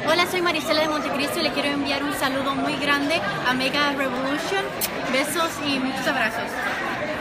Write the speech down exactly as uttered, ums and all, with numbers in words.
Hola, soy Marisela de Montecristo y le quiero enviar un saludo muy grande a Mega Revolution. Besos y muchos abrazos.